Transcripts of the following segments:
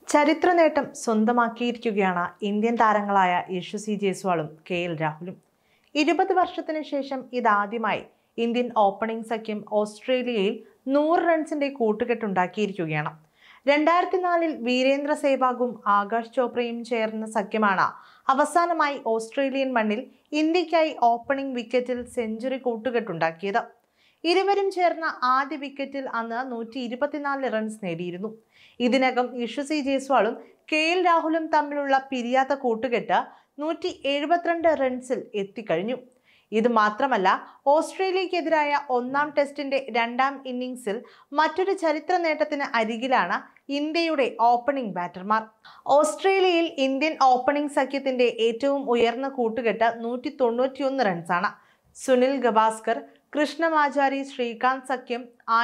ചരിത്ര നേട്ടം സ്വന്തമാക്കിയിരിക്കുകയാണ് ഇന്ത്യൻ താരങ്ങളായ യശസ്വി ജയ്സ്വാളും KL രാഹുലും. 20 വർഷത്തിന് ശേഷം ഇതാദ്യമായി ഇന്ത്യൻ ഓപ്പണിംഗ് സഖ്യം ഓസ്ട്രേലിയയിൽ 100 റൺസിന്റെ കൂട്ടുകെട്ടുണ്ടാക്കിയിരിക്കുകയാണ്. 2004 വീരേന്ദ്ര സേവാഗും ആകാശ് ചോപ്രയും ചേർന്ന സഖ്യമാണ് അവസാനമായി ഓസ്ട്രേലിയൻ മണ്ണിൽ ഇന്ത്യക്കായി ഓപ്പണിംഗ് വിക്കറ്റിൽ സെഞ്ചുറി കൂട്ടുകെട്ടുണ്ടാക്കിയത്. ഇരുവരും ചേർന്ന ആദ്യ വിക്കറ്റിൽ അന്ന് 124 റൺസ് നേടിയിരുന്നു. ഇതിനകം യശസ്വി ജയ്സ്വാളും KL രാഹുലും തമ്മിലുള്ള പിരിയാത്ത കൂട്ടുകെട്ട് 172 റൺസിൽ എത്തിക്കഴിഞ്ഞു. ഇത് മാത്രമല്ല, ഓസ്ട്രേലിയക്കെതിരായ ഒന്നാം ടെസ്റ്റിന്റെ രണ്ടാം ഇന്നിംഗ്സിൽ മറ്റൊരു ചരിത്ര നേട്ടത്തിന് അരികിലാണ് ഇന്ത്യയുടെ ഓപ്പണിംഗ് ബാറ്റർമാർ. ഓസ്ട്രേലിയയിൽ ഇന്ത്യൻ ഓപ്പണിംഗ് സഖ്യത്തിന്റെ ഏറ്റവും ഉയർന്ന കൂട്ടുകെട്ട് 191 റൺസാണ്. സുനിൽ ഗവാസ്കർ, കൃഷ്ണമാചാരി, ശ്രീകാന്ത് സഖ്യം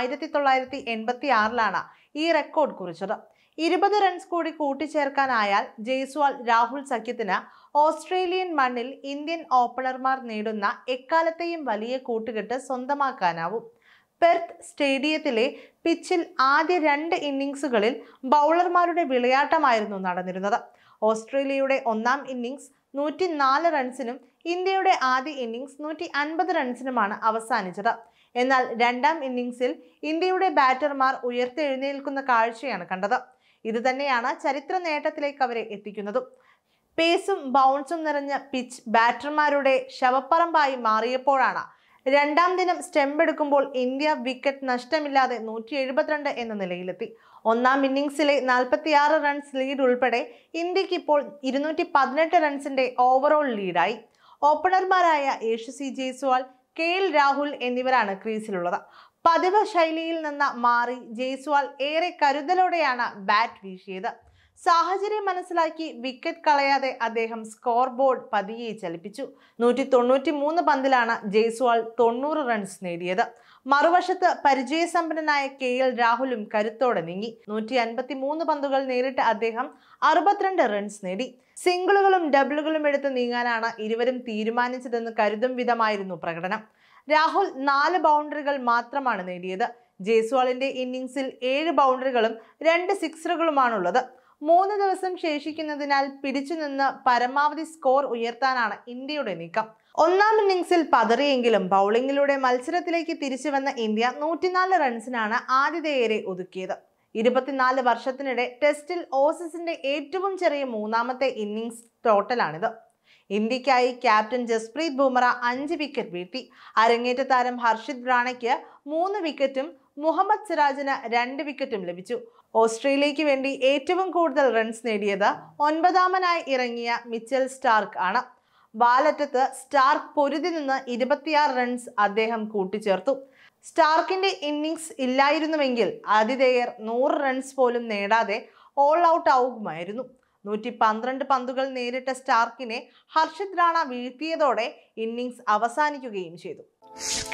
1986 ഈ റെക്കോർഡ് കുറിച്ചത്. 20 റൺസ് കൂടി കൂട്ടിച്ചേർക്കാനായാൽ ജയ്സ്വാൾ രാഹുൽ സഖ്യത്തിന് ഓസ്ട്രേലിയൻ മണ്ണിൽ ഇന്ത്യൻ ഓപ്പണർമാർ നേടുന്ന എക്കാലത്തെയും വലിയ കൂട്ടുകെട്ട് സ്വന്തമാക്കാനാവും. പെർത്ത് സ്റ്റേഡിയത്തിലെ പിച്ചിൽ ആദ്യ 2 ഇന്നിംഗ്സുകളിൽ ബൗളർമാരുടെ വിളയാട്ടമായിരുന്നു നടന്നിരുന്നത്. ഓസ്ട്രേലിയയുടെ ഒന്നാം ഇന്നിംഗ്സ് 104 റൺസിനും ഇന്ത്യയുടെ ആദ്യ ഇന്നിംഗ്സ് 150 റൺസിനുമാണ് അവസാനിച്ചത്. എന്നാൽ രണ്ടാം ഇന്നിംഗ്സിൽ ഇന്ത്യയുടെ ബാറ്റർമാർ ഉയർത്തെഴുന്നേൽക്കുന്ന കാഴ്ചയാണ് കണ്ടത്. ഇത് തന്നെയാണ് ചരിത്ര നേട്ടത്തിലേക്ക് അവരെ എത്തിക്കുന്നതും. പേസും ബൗൺസും നിറഞ്ഞ പിച്ച് ബാറ്റർമാരുടെ ശവപ്പറമ്പായി മാറിയപ്പോഴാണ് രണ്ടാം ദിനം സ്റ്റെമ്പ് എടുക്കുമ്പോൾ ഇന്ത്യ വിക്കറ്റ് നഷ്ടമില്ലാതെ 172 എന്ന നിലയിലെത്തി. ഒന്നാം ഇന്നിംഗ്സിലെ 46 റൺസ് ലീഡ് ഉൾപ്പെടെ ഇന്ത്യക്ക് ഇപ്പോൾ 218 റൺസിന്റെ ഓവറോൾ ലീഡായി. ഓപ്പണർമാരായ യശസ്വി ജയ്സ്വാൾ, KL രാഹുൽ എന്നിവരാണ് ക്രീസിലുള്ളത്. പതിവ് ശൈലിയിൽ നിന്ന് മാറി ജയ്സ്വാൾ ഏറെ കരുതലോടെയാണ് ബാറ്റ് വീശിയത്. സാഹചര്യം മനസ്സിലാക്കി വിക്കറ്റ് കളയാതെ അദ്ദേഹം സ്കോർ ബോർഡ് പതിയെ ചലിപ്പിച്ചു. 193 പന്തിലാണ് ജയ്സ്വാൾ 90 റൺസ് നേടിയത്. മറുവശത്ത് പരിചയസമ്പന്നനായ KL രാഹുലും കരുത്തോടെ നീങ്ങി. 153 പന്തുകൾ നേരിട്ട് അദ്ദേഹം 62 റൺസ് നേടി. സിംഗിളുകളും ഡബിളുകളും എടുത്ത് നീങ്ങാനാണ് ഇരുവരും തീരുമാനിച്ചതെന്ന് കരുതും വിധമായിരുന്നു പ്രകടനം. രാഹുൽ 4 ബൗണ്ടറികൾ മാത്രമാണ് നേടിയത്. ജയ്സ്വാളിന്റെ ഇന്നിംഗ്സിൽ 7 ബൗണ്ടറികളും 2 സിക്സറുകളുമാണുള്ളത്. 3 ദിവസം ശേഷിക്കുന്നതിനാൽ പിടിച്ചുനിന്ന് പരമാവധി സ്കോർ ഉയർത്താനാണ് ഇന്ത്യയുടെ നീക്കം. ഒന്നാം ഇന്നിംഗ്സിൽ പതറിയെങ്കിലും ബൗളിംഗിലൂടെ മത്സരത്തിലേക്ക് തിരിച്ചു വന്ന ഇന്ത്യ 104 റൺസിനാണ് ആതിഥേയരെ ഒതുക്കിയത്. 24 വർഷത്തിനിടെ ടെസ്റ്റിൽ ഓസീസിന്റെ ഏറ്റവും ചെറിയ മൂന്നാമത്തെ ഇന്നിംഗ്സ് ടോട്ടലാണിത്. ഇന്ത്യക്കായി ക്യാപ്റ്റൻ ജസ്പ്രീത് ബുംറ 5 വിക്കറ്റ് വീഴ്ത്തി. അരങ്ങേറ്റ താരം ഹർഷിത് റാണയ്ക്ക് 3 വിക്കറ്റും മുഹമ്മദ് സിറാജിന് 2 വിക്കറ്റും ലഭിച്ചു. ഓസ്ട്രേലിയയ്ക്ക് വേണ്ടി ഏറ്റവും കൂടുതൽ റൺസ് നേടിയത് 9ാമനായി ഇറങ്ങിയ മിച്ചൽ സ്റ്റാർക്ക് ആണ്. ബാലറ്റത്ത് സ്റ്റാർക്ക് പൊരുതി നിന്ന് 26 റൺസ് അദ്ദേഹം കൂട്ടിച്ചേർത്തു. സ്റ്റാർക്കിന്റെ ഇന്നിംഗ്സ് ഇല്ലായിരുന്നുവെങ്കിൽ ആതിഥേയർ 100 റൺസ് പോലും നേടാതെ ഓൾ ഔട്ട് ആവുമായിരുന്നു. 112 പന്തുകൾ നേരിട്ട സ്റ്റാർക്കിനെ ഹർഷിത് റാണ വീഴ്ത്തിയതോടെ ഇന്നിംഗ്സ് അവസാനിക്കുകയും ചെയ്തു.